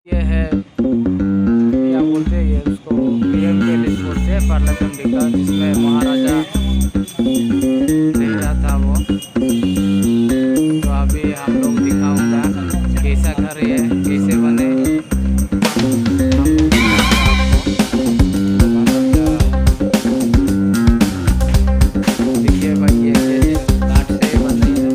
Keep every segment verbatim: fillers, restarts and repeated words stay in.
ये है क्या बोलते हैं, ये उसको पीएम पैलेस बोलते हैं पार्लाचंडी का, जिसमें महाराजा रह रहा था वो। तो अभी हम लोग दिखाऊंगा कैसा घर है, कैसे बने। देखिए भाई ये कैसे काठ से बने हैं।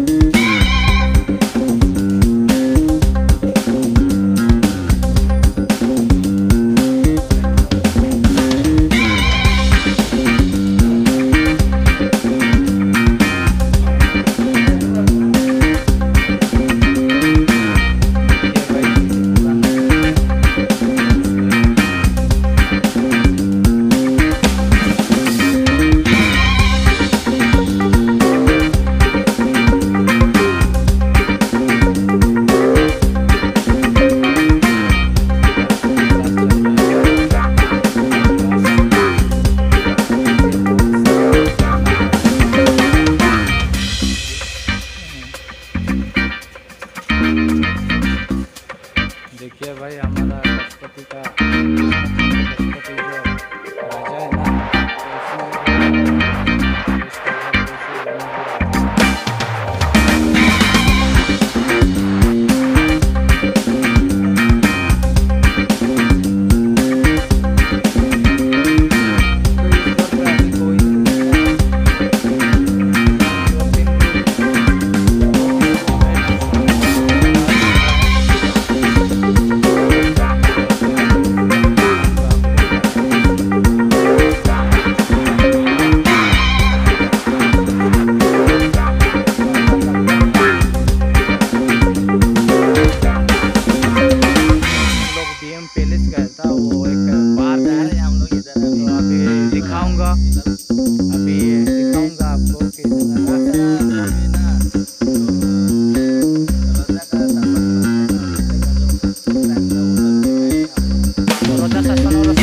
देखिए भाई हमारा गजपति का गजपति जो राजा है ना, पैलेस गया था, वो एक पार्क है, हम लोग इधर तो अभी दिखाऊंगा, अभी दिखाऊंगा आपको कि रोजा शासन और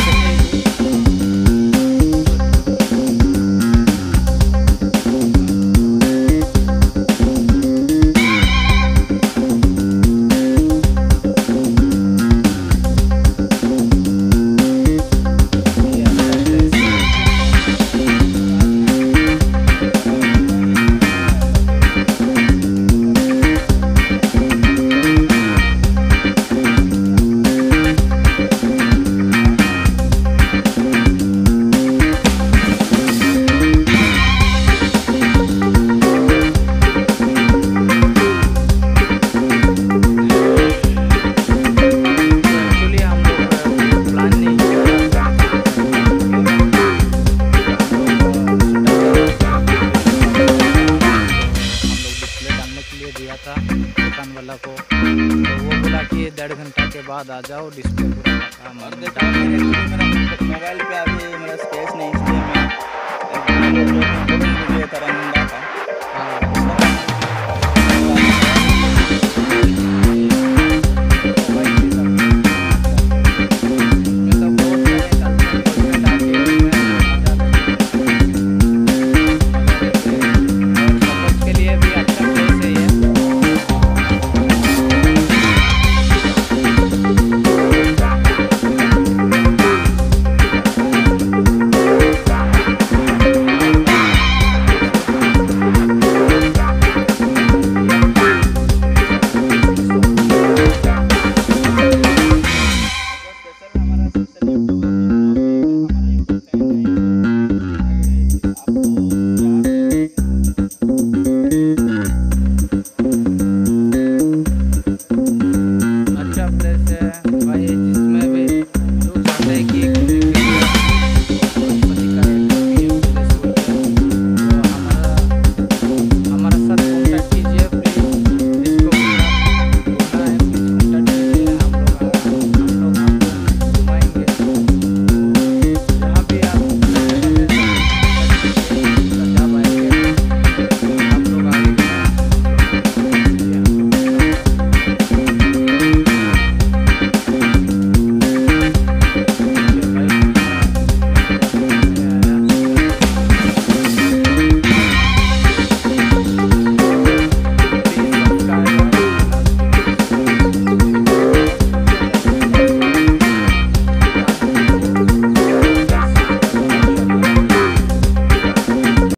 दिया था दुकान वाला को, तो वो बोला कि डेढ़ घंटा के बाद आ जाओ, डिस्प्ले पूरा काम। और देखा मेरे मेरा मोबाइल पे अभी मेरा स्पेस नहीं, इसलिए मैं वीडियो का